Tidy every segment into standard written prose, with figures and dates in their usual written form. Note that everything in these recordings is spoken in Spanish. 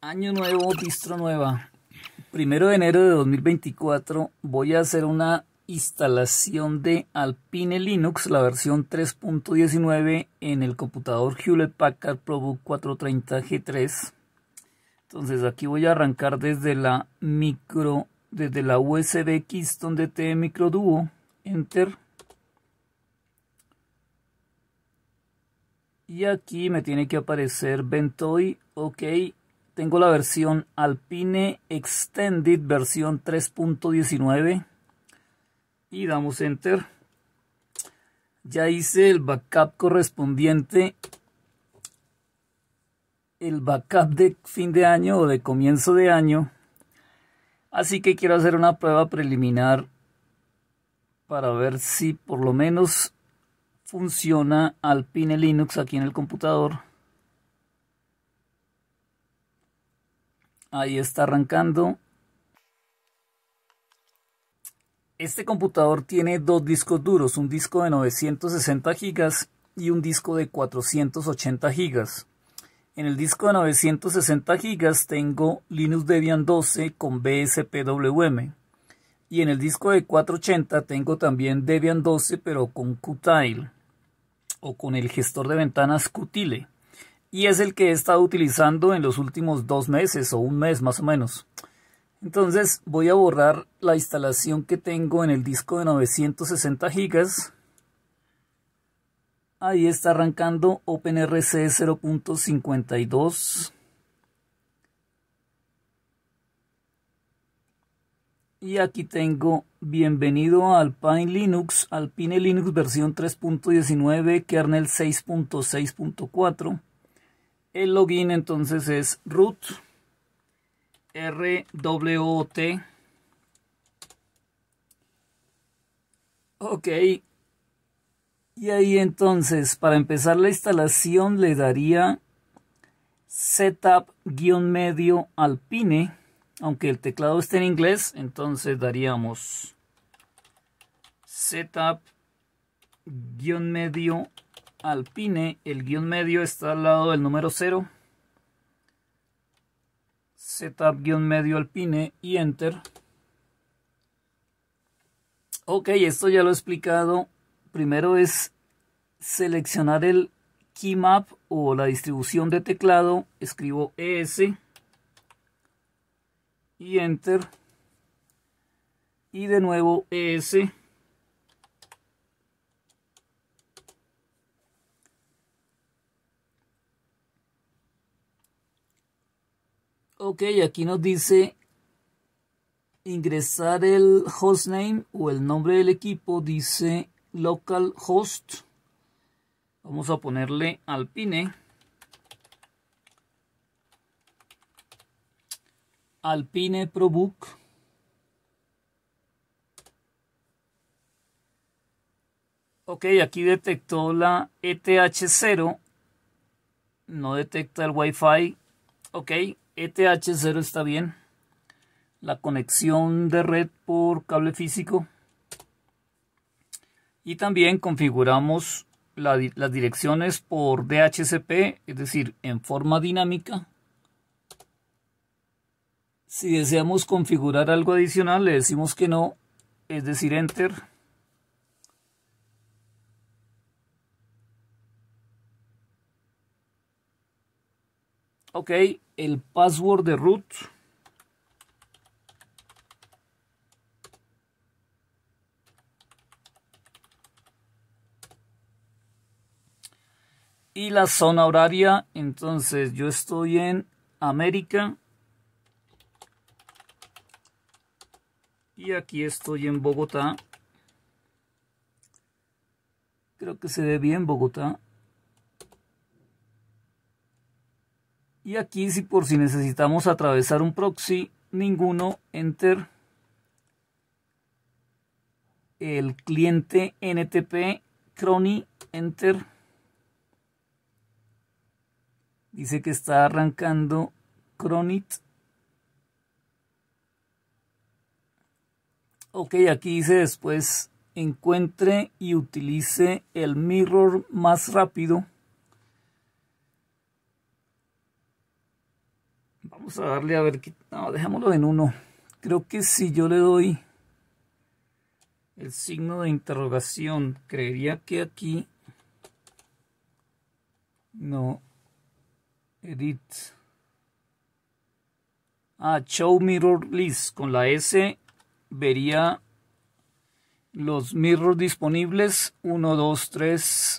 Año nuevo, distro nueva. 1 de enero de 2024 voy a hacer una instalación de Alpine Linux, la versión 3.19 en el computador Hewlett Packard ProBook 430G3. Entonces aquí voy a arrancar desde la USB Keystone DT Micro Duo, Enter. Y aquí me tiene que aparecer Ventoy, ok. Tengo la versión Alpine Extended, versión 3.19. Y damos Enter. Ya hice el backup correspondiente. El backup de fin de año o de comienzo de año. Así que quiero hacer una prueba preliminar para ver si por lo menos funciona Alpine Linux aquí en el computador. Ahí está arrancando. Este computador tiene dos discos duros, un disco de 960 GB y un disco de 480 GB. En el disco de 960 GB tengo Linux Debian 12 con BSPWM. Y en el disco de 480 tengo también Debian 12 pero con Qtile o con el gestor de ventanas Qtile. Y es el que he estado utilizando en los últimos 2 meses o un mes más o menos. Entonces voy a borrar la instalación que tengo en el disco de 960 GB. Ahí está arrancando OpenRC 0.52. Y aquí tengo bienvenido a Alpine Linux versión 3.19, kernel 6.6.4. El login entonces es root RWOT. Ok. Y ahí entonces para empezar la instalación le daría setup-medio Alpine. Aunque el teclado esté en inglés, entonces daríamos setup-medio Alpine. El guión medio está al lado del número 0. Setup-medio Alpine y Enter. Ok, esto ya lo he explicado. Primero es seleccionar el keymap o la distribución de teclado. Escribo ES. Y Enter. Y de nuevo ES. Ok, aquí nos dice ingresar el hostname o el nombre del equipo. Dice localhost. Vamos a ponerle Alpine. Alpine ProBook. Ok, aquí detectó la ETH0. No detecta el Wi-Fi. Ok, ETH0 está bien. La conexión de red por cable físico. Y también configuramos las direcciones por DHCP, es decir, en forma dinámica. Si deseamos configurar algo adicional, le decimos que no, es decir, Enter. Ok, el password de root. Y la zona horaria, entonces yo estoy en América. Y aquí estoy en Bogotá. Creo que se ve bien Bogotá. Y aquí si por si necesitamos atravesar un proxy, ninguno, Enter. El cliente NTP, Crony, Enter. Dice que está arrancando Cronit. Ok, aquí dice después encuentre y utilice el mirror más rápido. Vamos a darle a ver qué... No, dejémoslo en 1. Creo que si yo le doy el signo de interrogación, creería que aquí... No. Edit. Show Mirror List. Con la S vería los mirrors disponibles. 1, 2, 3.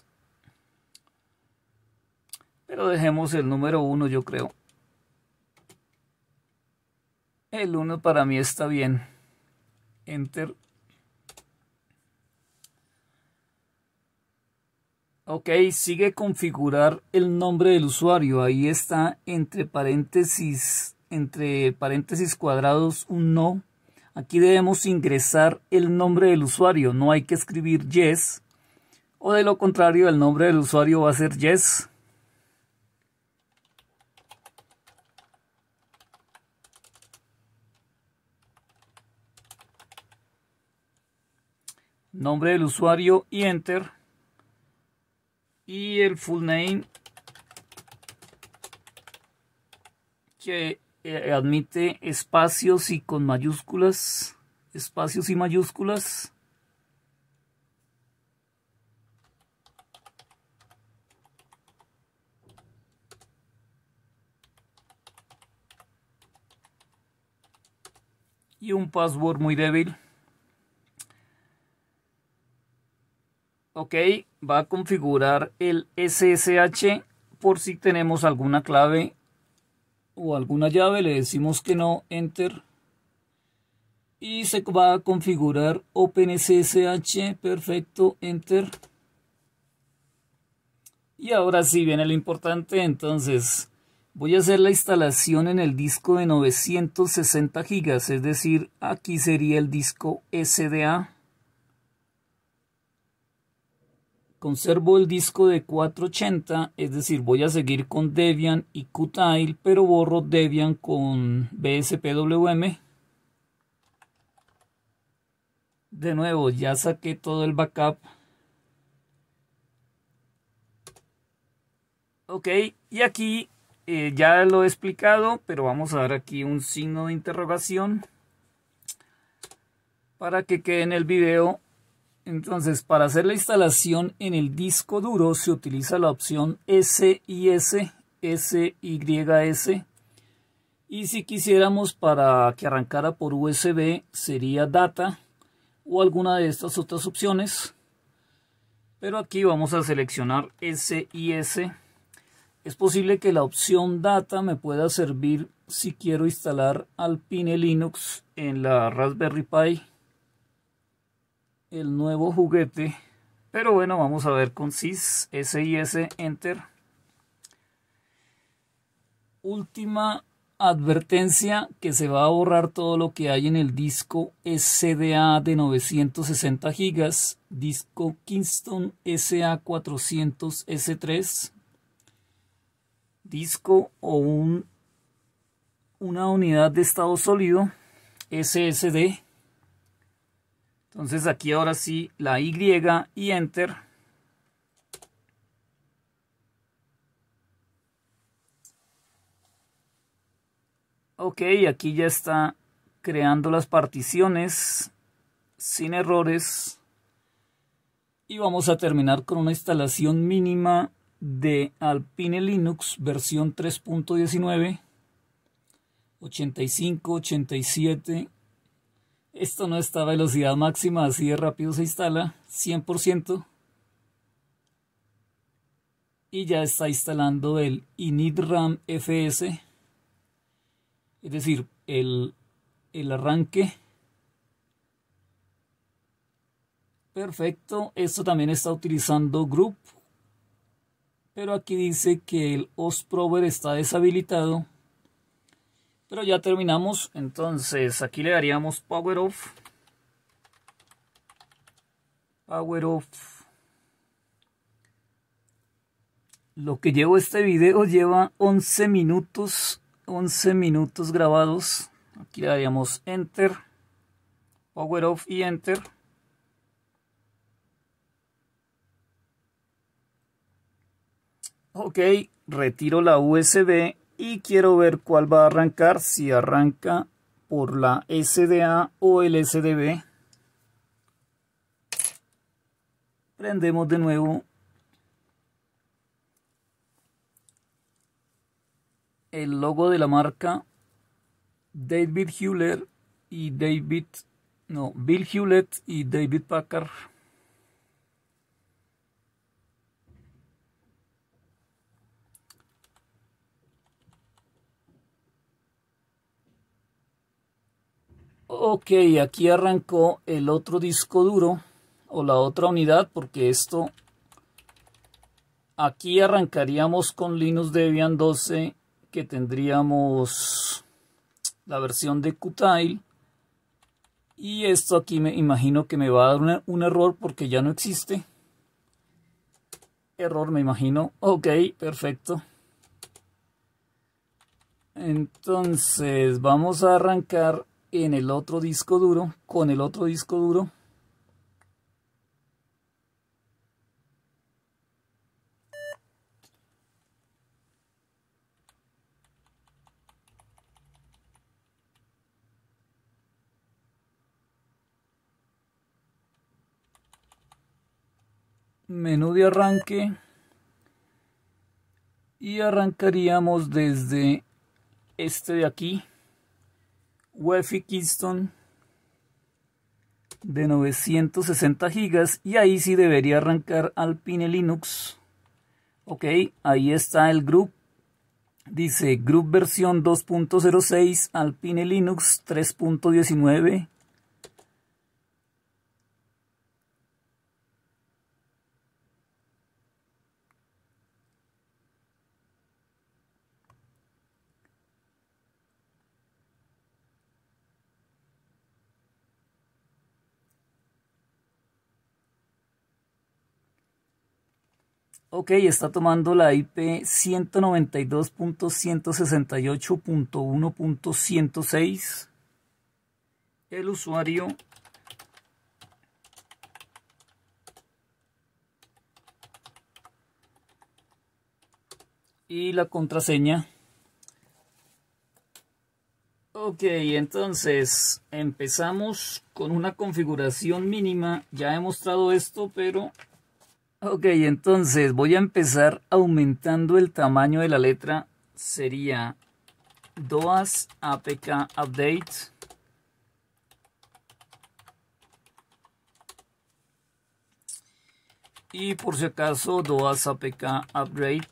Pero dejemos el número 1, yo creo. El 1 para mí está bien. Enter. Ok, sigue configurar el nombre del usuario. Ahí está entre paréntesis cuadrados un no. Aquí debemos ingresar el nombre del usuario. No hay que escribir yes. O de lo contrario, el nombre del usuario va a ser yes. Nombre del usuario y enter. Y el full name que admite espacios y con mayúsculas. Espacios y mayúsculas. Y un password muy débil. Ok, va a configurar el SSH por si tenemos alguna clave o alguna llave. Le decimos que no, enter. Y se va a configurar OpenSSH, perfecto, enter. Y ahora sí viene lo importante, entonces voy a hacer la instalación en el disco de 960 GB, es decir, aquí sería el disco SDA. Conservo el disco de 480, es decir, voy a seguir con Debian y Qtile, pero borro Debian con BSPWM. De nuevo, ya saqué todo el backup. Ok, y aquí ya lo he explicado, pero vamos a dar aquí un signo de interrogación para que quede en el video. Entonces, para hacer la instalación en el disco duro se utiliza la opción SYS, SYS. Y si quisiéramos para que arrancara por USB sería Data o alguna de estas otras opciones. Pero aquí vamos a seleccionar SYS. Es posible que la opción Data me pueda servir si quiero instalar Alpine Linux en la Raspberry Pi. El nuevo juguete, pero bueno, vamos a ver con SYS, enter. Última advertencia, que se va a borrar todo lo que hay en el disco SDA de 960 GB, disco Kingston SA400S3, disco o una unidad de estado sólido SSD. Entonces aquí ahora sí la Y y enter. Ok, aquí ya está creando las particiones sin errores. Y vamos a terminar con una instalación mínima de Alpine Linux versión 3.19, 85, 87. Esto no está a velocidad máxima, así de rápido se instala, 100%. Y ya está instalando el initram fs, es decir, el arranque. Perfecto, esto también está utilizando group, pero aquí dice que el host prover está deshabilitado. Pero ya terminamos, entonces aquí le daríamos power off. Power off. Lo que llevo este video lleva 11 minutos grabados. Aquí le daríamos enter, power off y enter. Ok, retiro la USB y quiero ver cuál va a arrancar, si arranca por la SDA o el SDB. Prendemos de nuevo el logo de la marca David Hewlett y Bill Hewlett y David Packard. Ok, aquí arrancó el otro disco duro o la otra unidad, porque esto aquí arrancaríamos con Linux Debian 12, que tendríamos la versión de Qtile, y esto aquí me imagino que me va a dar un error porque ya no existe. Error, me imagino. Ok, perfecto. Entonces vamos a arrancar en el otro disco duro, con el otro disco duro. Menú de arranque, y arrancaríamos desde este de aquí, UEFI Keystone de 960 GB, y ahí sí debería arrancar Alpine Linux. Ok, ahí está el group, dice group versión 2.06 Alpine Linux 3.19. Ok, está tomando la IP 192.168.1.106. El usuario y la contraseña. Ok, entonces empezamos con una configuración mínima. Ya he mostrado esto, pero... Ok, entonces voy a empezar aumentando el tamaño de la letra. Sería DOAS APK Update. Y por si acaso DOAS APK Upgrade.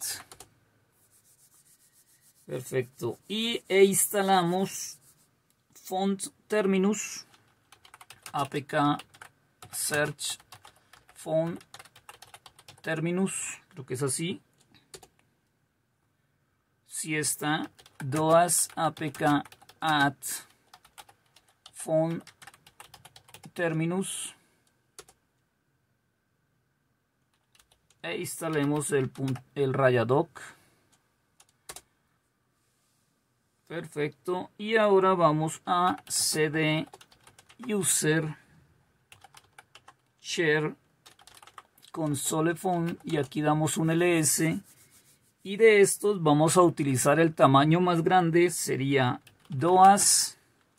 Perfecto. E instalamos Font Terminus APK Search Font Terminus, creo que es así. Si está DOAS APK Add Font Terminus. E instalemos el Rayadoc. Perfecto. Y ahora vamos a cd user share console.phone y aquí damos un ls, y de estos vamos a utilizar el tamaño más grande. Sería DOAS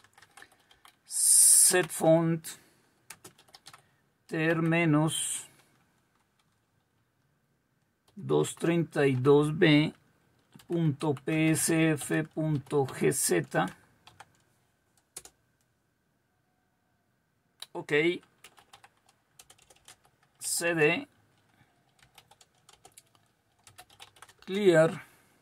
set font ter menos 232b.psf.gz. ok, cd clear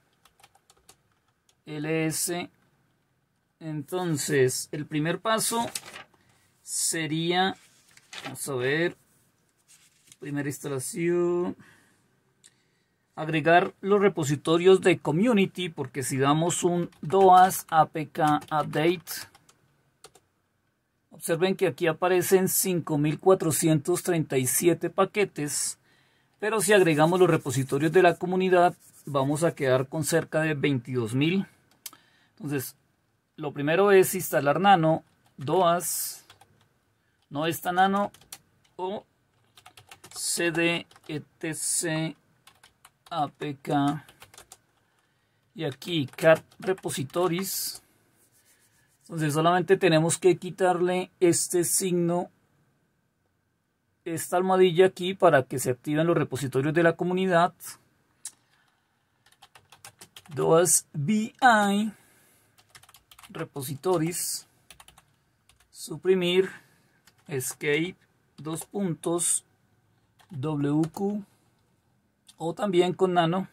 ls. Entonces el primer paso sería, vamos a ver, primera instalación, agregar los repositorios de community, porque si damos un DOAS APK Update, observen que aquí aparecen 5437 paquetes, pero si agregamos los repositorios de la comunidad vamos a quedar con cerca de 22.000. Entonces lo primero es instalar nano, DOAS, no está nano, o cd etc apk y aquí cat repositories. Entonces solamente tenemos que quitarle este signo, esta almohadilla aquí, para que se activen los repositorios de la comunidad. DOAS BI repositories, suprimir, escape, WQ, o también con nano.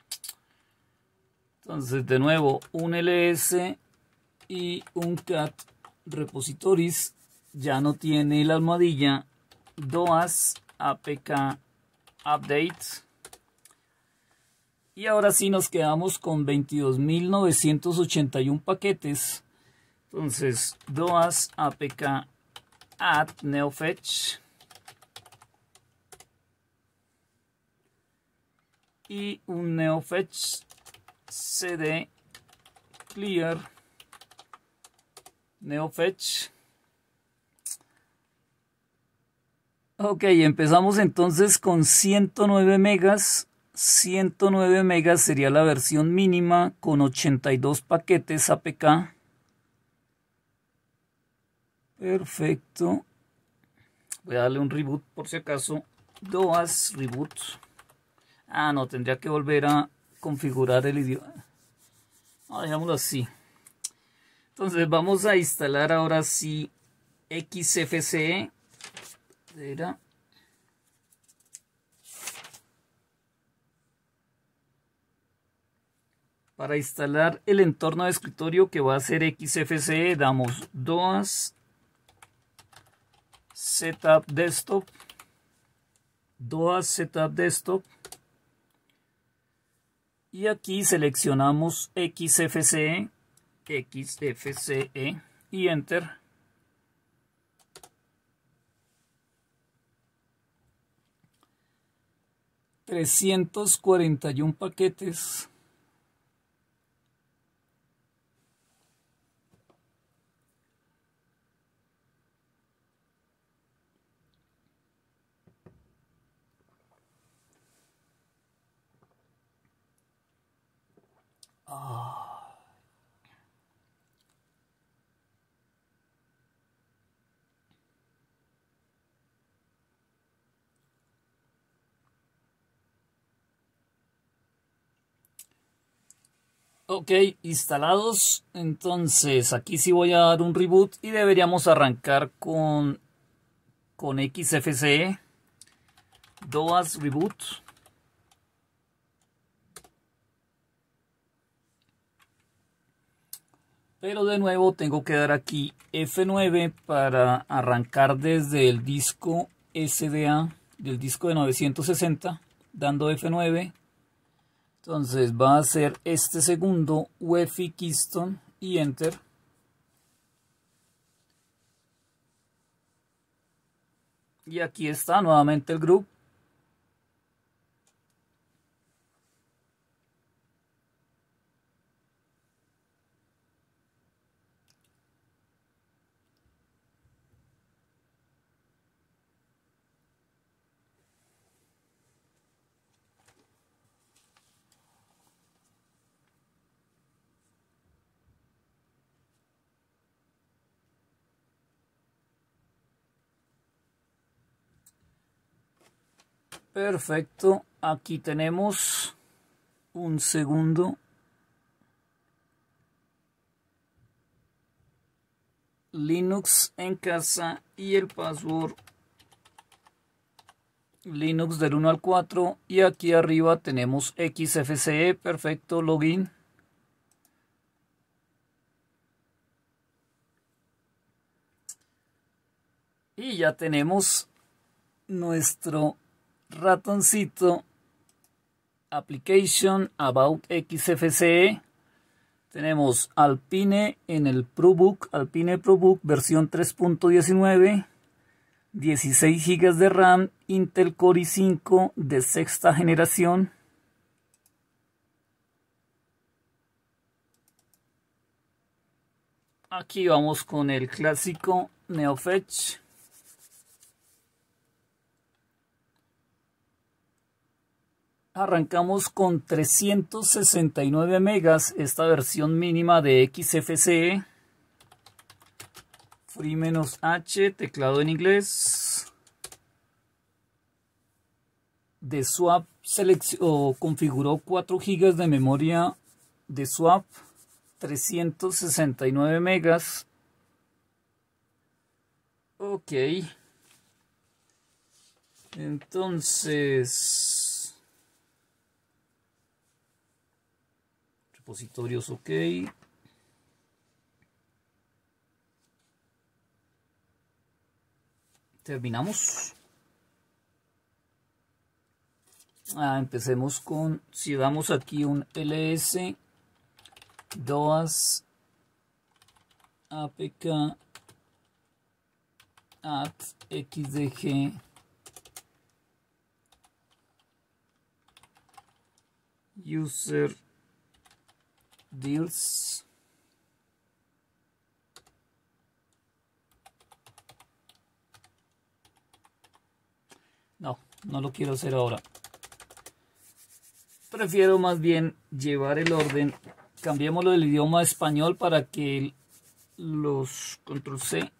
Entonces de nuevo un ls y un cat repositories. Ya no tiene la almohadilla DOAS apk update. Y ahora sí nos quedamos con 22.981 paquetes. Entonces DOAS apk add neofetch y un neofetch cd clear neofetch. Ok, empezamos entonces con 109 megas. 109 megas sería la versión mínima con 82 paquetes APK. Perfecto. Voy a darle un reboot por si acaso. DOAS reboot. Ah, no, tendría que volver a configurar el idioma. No, dejámoslo así. Entonces vamos a instalar ahora sí XFCE. Para instalar el entorno de escritorio que va a ser XFCE, damos DOAS Setup Desktop, DOAS Setup Desktop, y aquí seleccionamos XFCE y Enter. $341 paquetes. Ok, instalados. Entonces aquí sí voy a dar un reboot y deberíamos arrancar con XFCE. DOAS reboot. Pero de nuevo tengo que dar aquí F9 para arrancar desde el disco SDA del disco de 960, dando F9. Entonces va a ser este segundo UEFI Keystone y Enter. Y aquí está nuevamente el group. Perfecto, aquí tenemos un segundo. Linux en casa y el password Linux del 1 al 4, y aquí arriba tenemos XFCE. Perfecto, login. Y ya tenemos nuestro ratoncito application about XFCE. Tenemos Alpine en el ProBook, Alpine ProBook versión 3.19, 16 GB de RAM, Intel Core i5 de sexta generación. Aquí vamos con el clásico NeoFetch. Arrancamos con 369 megas, esta versión mínima de XFCE. Free-H, teclado en inglés. De swap configuró 4 GB de memoria de swap, 369 megas. Ok. Entonces, repositorios, ok. Terminamos. Empecemos con, si damos aquí un ls doas apk add xdg user deals. No lo quiero hacer ahora. Prefiero más bien llevar el orden. Cambiémoslo del idioma español para que los control C.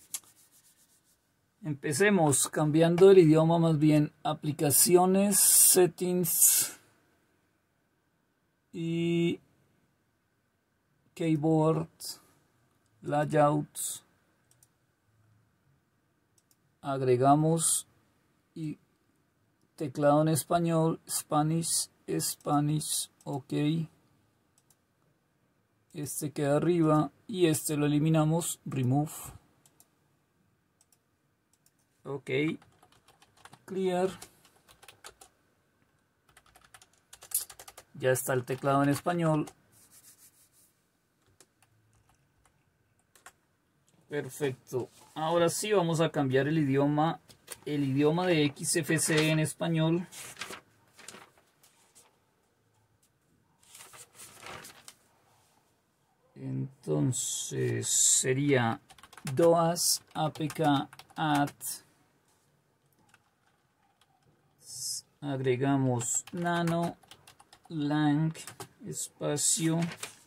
Empecemos cambiando el idioma más bien. Aplicaciones, settings y keyboard, layouts. Agregamos y teclado en español, Spanish, ok. Este queda arriba y este lo eliminamos, remove. Ok, clear. Ya está el teclado en español. Perfecto. Ahora sí vamos a cambiar el idioma de XFCE en español. Entonces sería doas apk add, agregamos nano lang espacio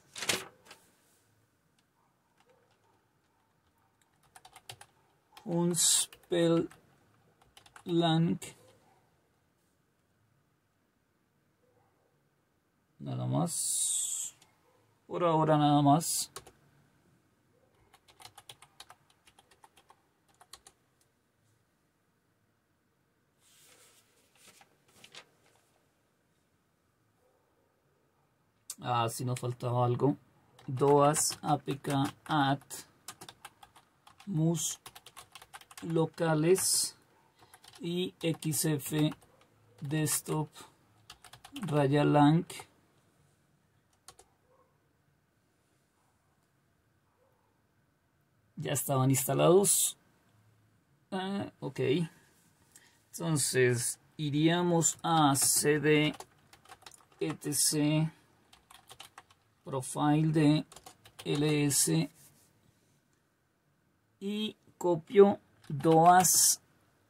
un spell lang, nada más, por ahora nada más. Si nos faltaba algo. Doas apk add mus locales y xf desktop raya lang. Ya estaban instalados. Ok. Entonces iríamos a cd etc profile de ls y copio doas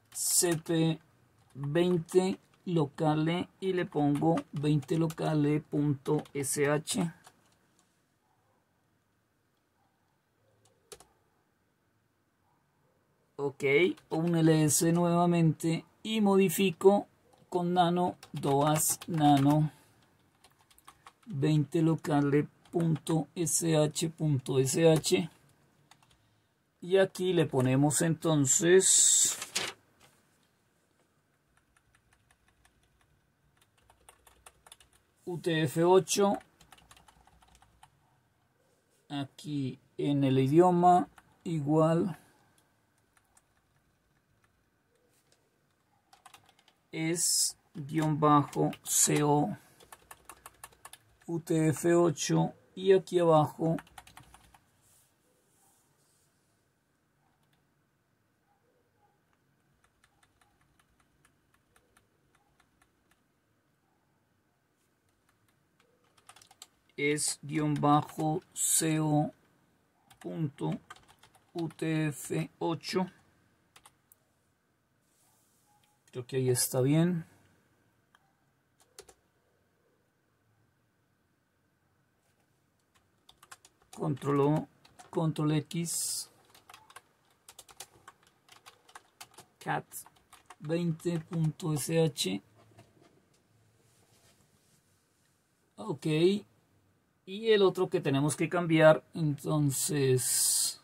cp20 locale y le pongo 20 locale.sh. Ok, un ls nuevamente y modifico con nano doas nano 20 locale.sh.sh y aquí le ponemos entonces UTF-8 aquí en el idioma igual es _co UTF-8 y aquí abajo es _co.utf8. Creo que ahí está bien. control O, control X, cat 20.sh. Ok, y el otro que tenemos que cambiar, entonces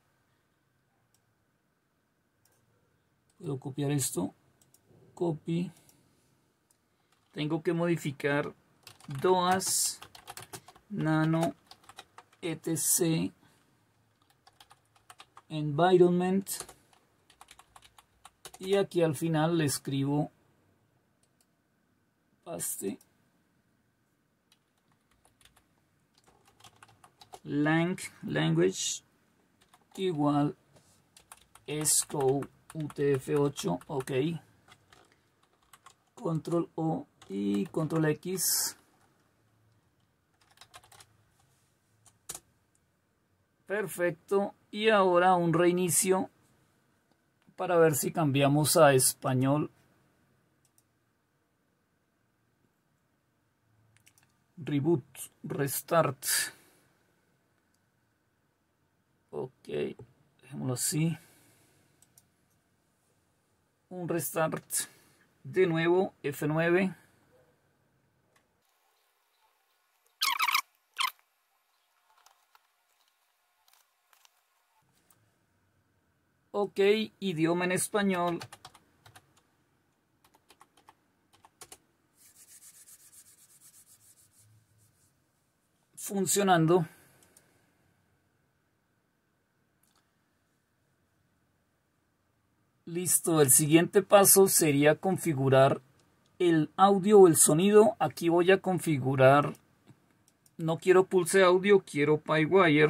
puedo copiar esto, copy, tengo que modificar DOAS nano etc environment, y aquí al final le escribo paste language igual scope utf8, ok, control O y control X. Perfecto, y ahora un reinicio para ver si cambiamos a español. Reboot, restart. Ok, dejémoslo así. Un restart. De nuevo, F9. Ok, idioma en español. Funcionando. Listo, el siguiente paso sería configurar el audio o el sonido. Aquí voy a configurar, no quiero Pulse Audio, quiero Pywire.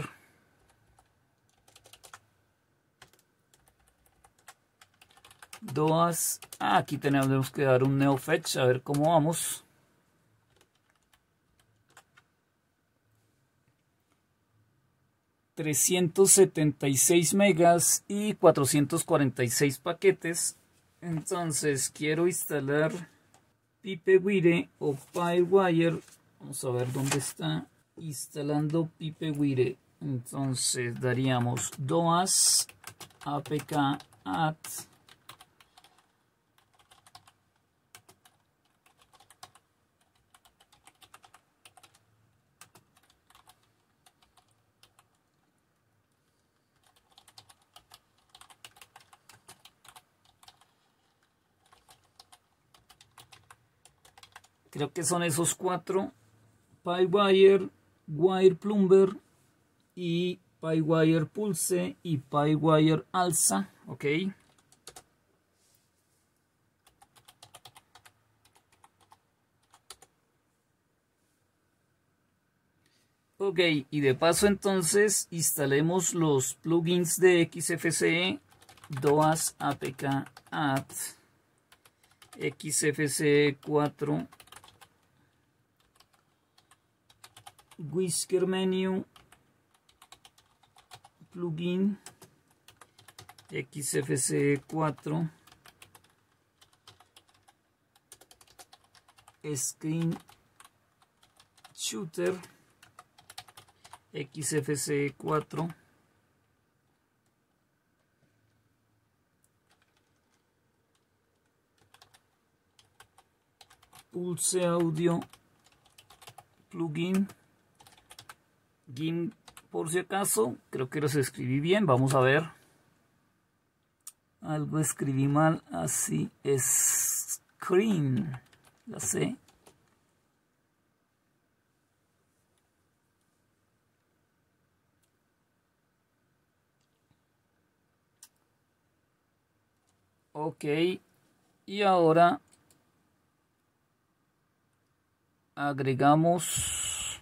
DOAS, aquí tenemos que dar un NeoFetch, a ver cómo vamos. $376 megas y 446 paquetes. Entonces quiero instalar Pipewire o Pywire. Vamos a ver dónde está. Instalando Pipewire. Entonces daríamos DOAS apk add creo que son esos cuatro: Pywire, WirePlumber y Pywire Pulse y Pywire Alza. Ok. Ok, y de paso entonces instalemos los plugins de XFCE. DOAS apk add XFCE 4 Whisker Menu plugin XFCE 4 Screen Shooter XFCE 4 Pulse Audio plugin GIMP, por si acaso, creo que los escribí bien, vamos a ver. Algo escribí mal, así es. Screen, la C. Ok, y ahora agregamos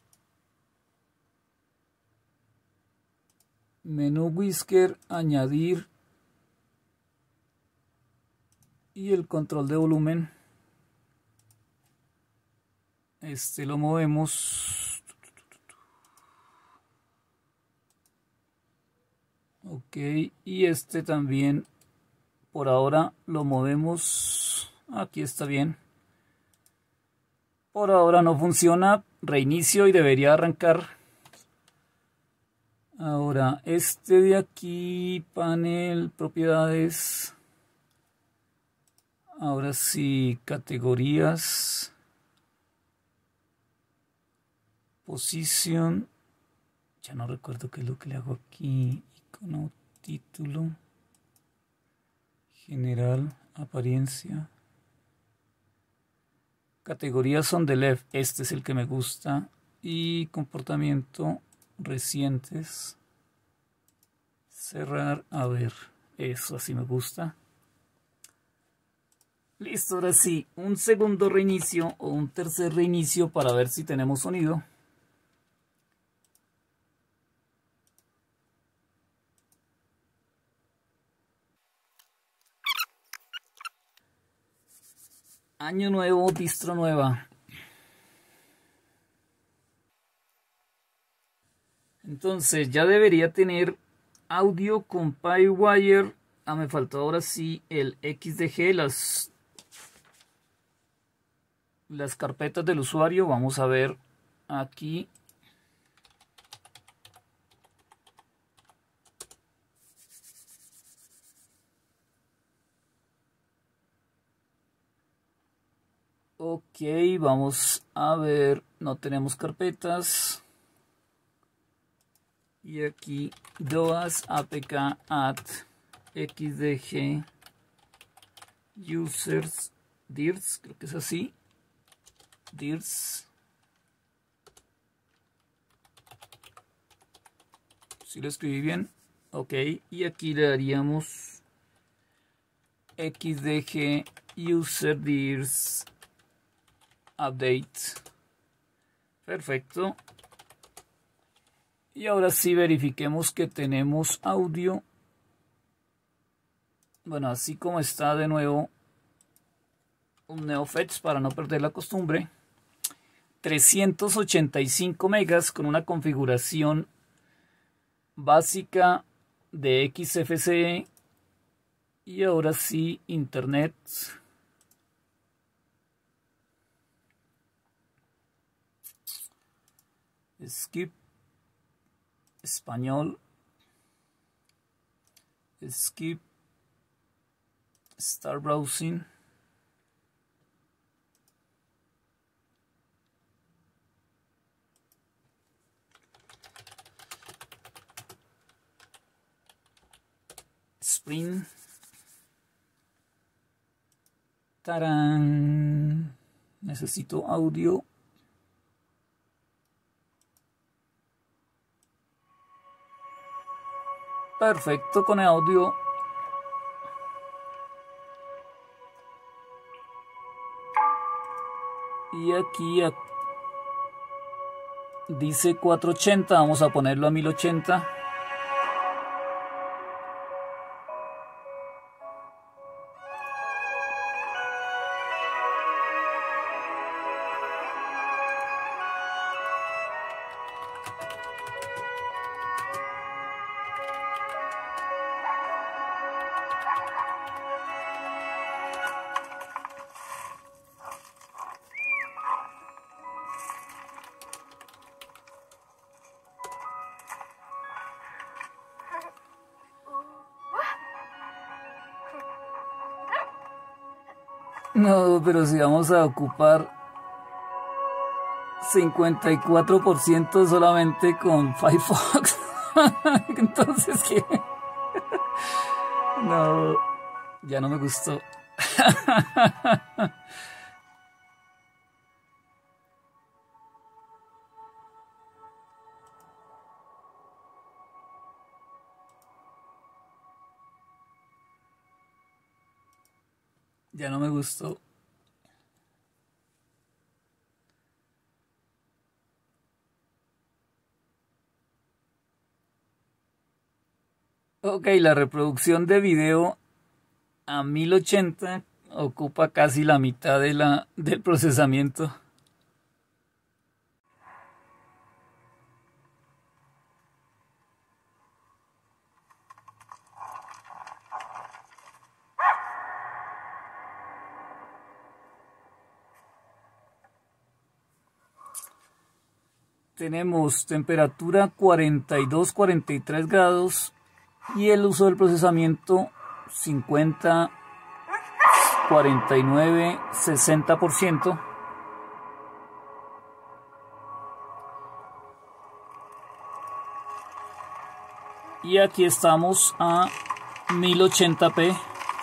menú Whisker, añadir y el control de volumen. Este lo movemos. Ok, y este también por ahora lo movemos. Aquí está bien. Por ahora no funciona. Reinicio y debería arrancar. Ahora, este de aquí, panel, propiedades. Ahora sí, categorías. Posición. Ya no recuerdo qué es lo que le hago aquí. Icono, título. General, apariencia. Categorías son de left. Este es el que me gusta. Y comportamiento recientes. Cerrar. A ver. Eso así me gusta. Listo, ahora sí. Un segundo reinicio o un tercer reinicio para ver si tenemos sonido. Año nuevo, distro nueva. Entonces ya debería tener audio con PyWire. Ah, me faltó ahora sí el XDG, las carpetas del usuario. Vamos a ver aquí. Ok, vamos a ver. No tenemos carpetas. Y aquí DOAS APK add XDG users dirs, creo que es así. Dirs. Si lo escribí bien. Ok, y aquí le daríamos XDG user dirs update. Perfecto. Y ahora sí verifiquemos que tenemos audio. Bueno, así como está de nuevo un NeoFetch para no perder la costumbre. 385 megas con una configuración básica de XFCE. Y ahora sí, internet. Skip. Español. Skip. Start browsing. Spring. ¡Tarán! Necesito audio. Perfecto, con el audio. Y aquí dice 480, vamos a ponerlo a 1080. No, pero si vamos a ocupar 54% solamente con Firefox. Entonces, ¿qué? No, ya no me gustó. Ya no me gustó. Ok, la reproducción de video a 1080 ocupa casi la mitad del procesamiento. Tenemos temperatura 42-43 grados y el uso del procesamiento 50, 49, 60%. Y aquí estamos a 1080p.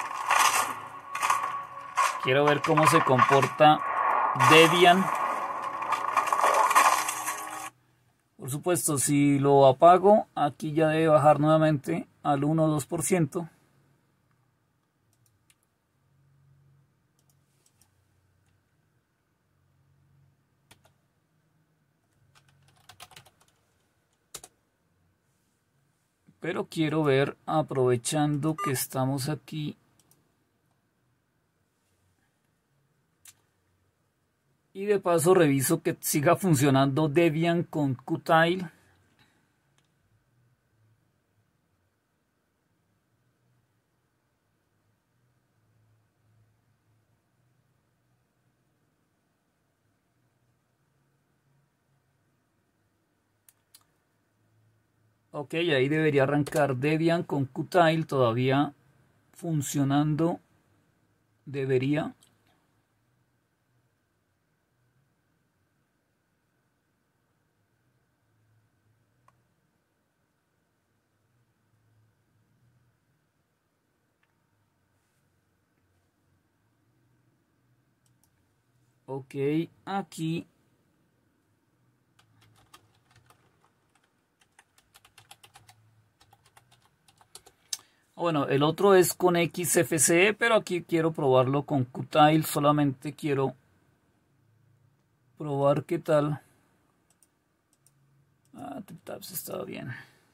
Quiero ver cómo se comporta Debian. Por supuesto, si lo apago, aquí ya debe bajar nuevamente al 1 o 2%. Pero quiero ver, aprovechando que estamos aquí, y de paso reviso que siga funcionando Debian con Qtile. Ok, ahí debería arrancar Debian con Qtile todavía funcionando. Debería. Ok, aquí. Bueno, el otro es con XFCE, pero aquí quiero probarlo con Qtile. Solamente quiero probar qué tal. Ah, TipTaps está bien.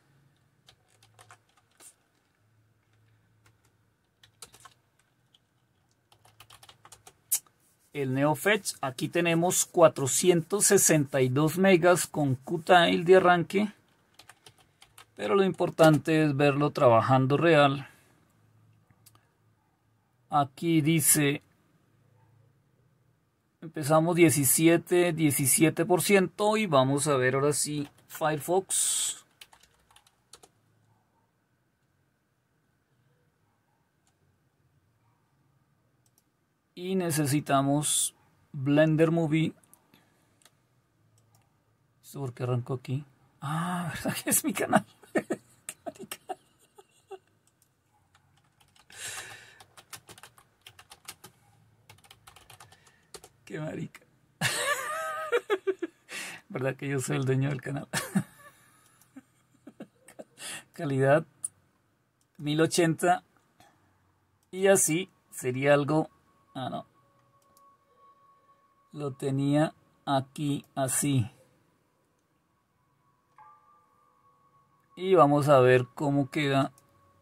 El NeoFetch, aquí tenemos 462 megas con Qtile de arranque, pero lo importante es verlo trabajando real. Aquí dice, empezamos 17% y vamos a ver ahora sí Firefox. Y necesitamos Blender Movie. ¿Esto por qué arrancó aquí? Ah, ¿verdad que es mi canal? Qué marica. Qué marica. ¿Verdad que yo soy el dueño del canal? Calidad 1080. Y así sería algo... Ah, no. Lo tenía aquí así. Y vamos a ver cómo queda.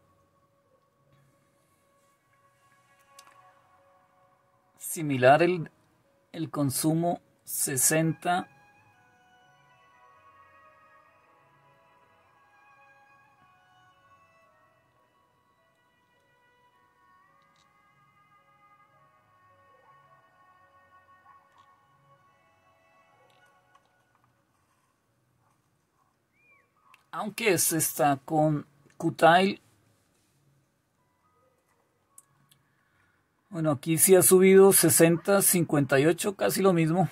Similar el consumo 60. Aunque este está con Qtile. Bueno, aquí sí ha subido 60, 58, casi lo mismo.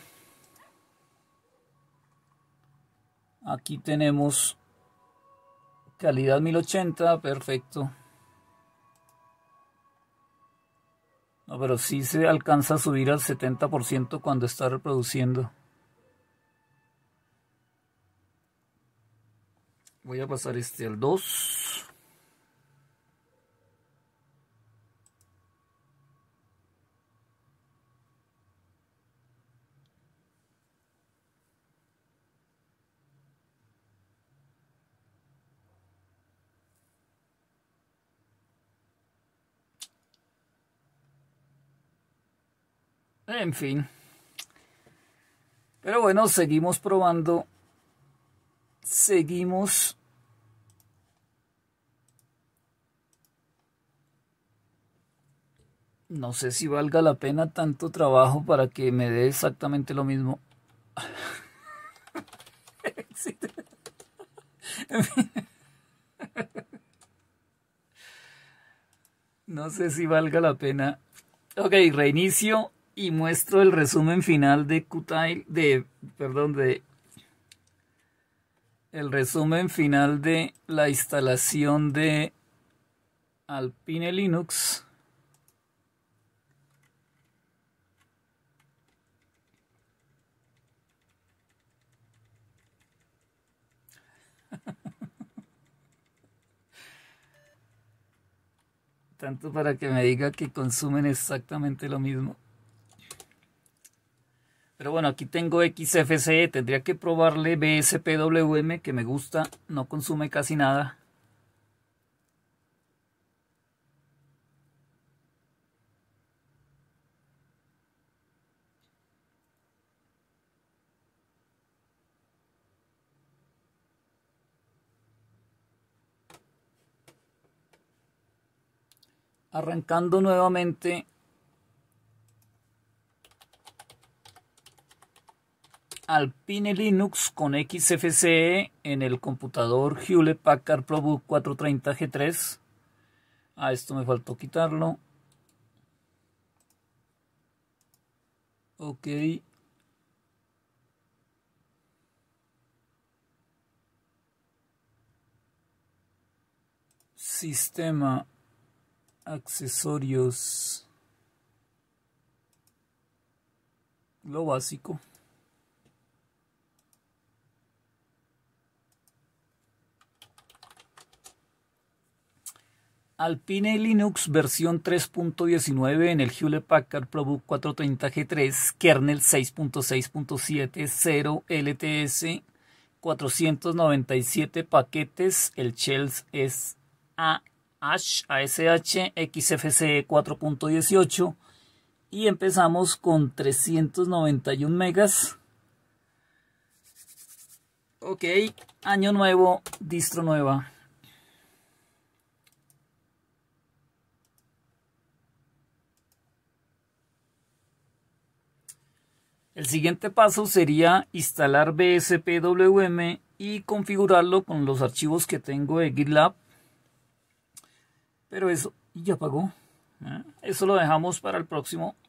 Aquí tenemos calidad 1080, perfecto. No, pero sí se alcanza a subir al 70% cuando está reproduciendo. Voy a pasar este al 2. En fin. Pero bueno, seguimos probando. Seguimos. No sé si valga la pena tanto trabajo para que me dé exactamente lo mismo. Sí. No sé si valga la pena. Ok, reinicio y muestro el resumen final de Qtile, el resumen final de la instalación de Alpine Linux. Tanto para que me diga que consumen exactamente lo mismo. Pero bueno, aquí tengo XFCE, tendría que probarle BSPWM, que me gusta, no consume casi nada. Arrancando nuevamente Alpine Linux con XFCE en el computador Hewlett Packard ProBook 430 G3. A esto me faltó quitarlo. Ok. Sistema. Accesorios. Lo básico. Alpine Linux versión 3.19 en el Hewlett Packard ProBook 430 G3, kernel 6.6.7, 0 LTS, 497 paquetes, el shell es ASH, XFCE 4.18 y empezamos con 391 megas. Ok, año nuevo, distro nueva. El siguiente paso sería instalar BSPWM y configurarlo con los archivos que tengo de GitLab. Pero eso ya apagó. Eso lo dejamos para el próximo